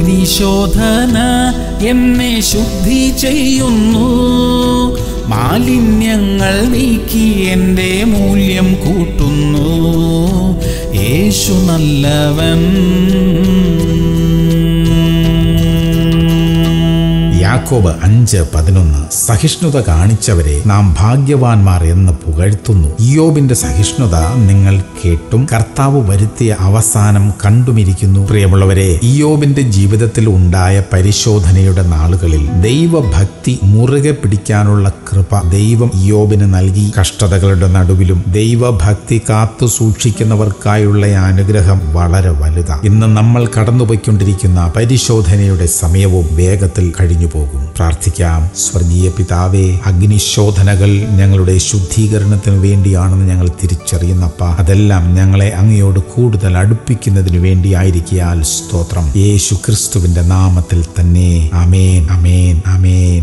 അഗ്നിശോധന എന്നെ ശുദ്ധി ചെയ്യുന്നു. മാലിന്യങ്ങൾ നീക്കി എൻ്റെ മൂല്യം കൂട്ടുന്നു. യേശു നല്ലവൻ. യാക്കോബ് 5:11 സഹിഷ്ണുത കാണിച്ചവരെ നാം ഭാഗ്യവാന്മാർ എന്ന് പുകഴ്ത്തുന്നു. ഇയ്യോബിന്റെ സഹിഷ്ണുത നിങ്ങൾ കേട്ടും കർത്താവ് വരുത്തിയ അവസാനം കണ്ടുമിരിക്കുന്നു. പ്രിയമുള്ളവരെ, ഇയ്യോബിന്റെ ജീവിതത്തിൽ ഉണ്ടായ പരിശോധനയുടെ നാളുകളിൽ ദൈവഭക്തി മുറുകെ പിടിക്കാനുള്ള കൃപ ദൈവം ഇയ്യോബിന് നൽകി. കഷ്ടതകളുടെ നടുവിലും ദൈവഭക്തി കാത്തു സൂക്ഷിക്കുന്നവർക്കായുള്ള അനുഗ്രഹം വളരെ വലുതാണ്. ഇന്ന് നമ്മൾ കടന്നുപോയിക്കൊണ്ടിരിക്കുന്ന പരിശോധനയുടെ സമയവും വേഗത്തിൽ കഴിഞ്ഞു പോകും. പ്രാർത്ഥിക്കാം. സ്വർഗീയ പിതാവേ, അഗ്നിശോധനകൾ ഞങ്ങളുടെ ശുദ്ധീകരണത്തിന് വേണ്ടിയാണെന്ന് ഞങ്ങൾ തിരിച്ചറിയുന്നപ്പ, അതെല്ലാം ഞങ്ങളെ അങ്ങയോട് കൂടുതൽ അടുപ്പിക്കുന്നതിന് വേണ്ടിയായിരിക്കാൽ സ്തോത്രം. യേശു ക്രിസ്തുവിന്റെ നാമത്തിൽ തന്നെ. ആമേൻ, ആമേൻ, ആമേൻ.